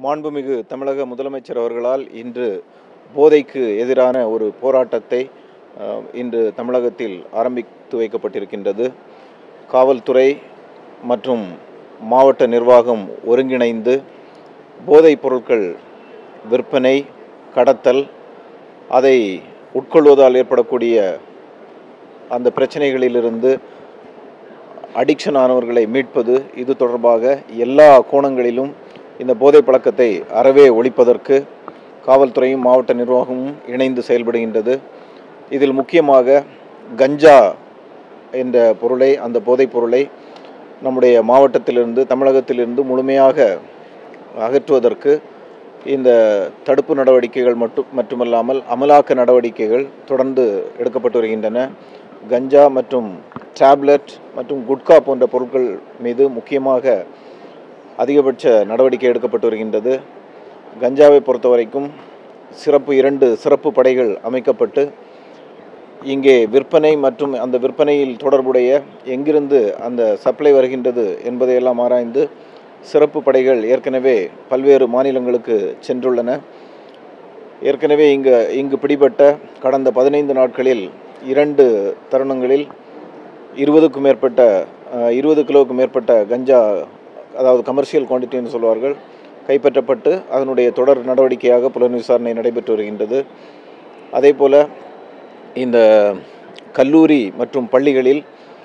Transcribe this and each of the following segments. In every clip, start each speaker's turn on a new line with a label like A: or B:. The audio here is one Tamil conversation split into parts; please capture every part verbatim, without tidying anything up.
A: மாண்புமிகு தமிழக முதலமைச்சர் அவர்களால் இன்று போதைக்கு எதிரான ஒரு போராட்டத்தை இன்று தமிழகத்தில் ஆரம்பித்து வைக்கப்பட்டிருக்கின்றது. காவல்துறை மற்றும் மாவட்ட நிர்வாகம் ஒருங்கிணைந்து போதைப் பொருட்கள் விற்பனை, கடத்தல், அதை உட்கொள்வதால் ஏற்படக்கூடிய அந்த பிரச்சனைகளிலிருந்து அடிக்ஷன் ஆனவர்களை மீட்பது, இது தொடர்பாக எல்லா கோணங்களிலும் இந்த போதை பழக்கத்தை அறவே ஒழிப்பதற்கு காவல்துறையும் மாவட்ட நிர்வாகமும் இணைந்து செயல்படுகின்றது. இதில் முக்கியமாக கஞ்சா என்ற பொருளை, அந்த போதைப் பொருளை நம்முடைய மாவட்டத்திலிருந்து, தமிழகத்திலிருந்து முழுமையாக அகற்றுவதற்கு இந்த தடுப்பு நடவடிக்கைகள் மட்டும் மட்டுமல்லாமல் அமலாக்க நடவடிக்கைகள் தொடர்ந்து எடுக்கப்பட்டு வருகின்றன. கஞ்சா மற்றும் டேப்லெட் மற்றும் குட்கா போன்ற பொருட்கள் மீது முக்கியமாக அதிகபட்ச நடவடிக்கை எடுக்கப்பட்டு வருகின்றது. கஞ்சாவை பொறுத்த வரைக்கும் சிறப்பு இரண்டு சிறப்பு படைகள் அமைக்கப்பட்டு இங்கே விற்பனை மற்றும் அந்த விற்பனையில் தொடர்புடைய எங்கிருந்து அந்த சப்ளை வருகின்றது என்பதையெல்லாம் ஆராய்ந்து சிறப்பு படைகள் ஏற்கனவே பல்வேறு மாநிலங்களுக்கு சென்றுள்ளன. ஏற்கனவே இங்கு இங்கு பிடிபட்ட கடந்த பதினைந்து நாட்களில் இரண்டு தருணங்களில் இருபதுக்கும் மேற்பட்ட இருபது கிலோவுக்கு மேற்பட்ட கஞ்சா, அதாவது கமர்ஷியல் குவான்டிட்டின்னு சொல்வார்கள், கைப்பற்றப்பட்டு அதனுடைய தொடர் நடவடிக்கையாக புலன் விசாரணை நடைபெற்று வருகின்றது. அதே போல் இந்த கல்லூரி மற்றும் பள்ளிகளில்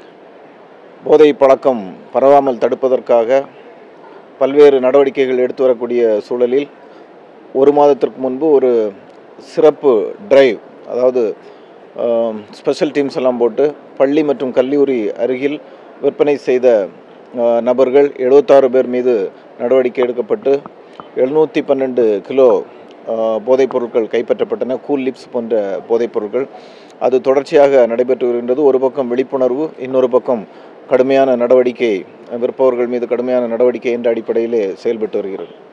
A: போதை பழக்கம் பரவாமல் தடுப்பதற்காக பல்வேறு நடவடிக்கைகள் எடுத்து வரக்கூடிய சூழலில் ஒரு மாதத்திற்கு முன்பு ஒரு சிறப்பு டிரைவ், அதாவது ஸ்பெஷல் டீம்ஸ் எல்லாம் போட்டு பள்ளி மற்றும் கல்லூரி அருகில் விற்பனை செய்த நபர்கள் எழுபத்தாறு பேர் மீது நடவடிக்கை எடுக்கப்பட்டு எழுநூற்றி பன்னெண்டு கிலோ போதைப் பொருட்கள் கைப்பற்றப்பட்டன. கூல் லிப்ஸ் போன்ற போதைப் பொருட்கள் அது தொடர்ச்சியாக நடைபெற்று வருகின்றது. ஒரு பக்கம் விழிப்புணர்வு, இன்னொரு பக்கம் கடுமையான நடவடிக்கை, விற்பவர்கள் மீது கடுமையான நடவடிக்கை என்ற அடிப்படையிலே செயல்பட்டு வருகிறது.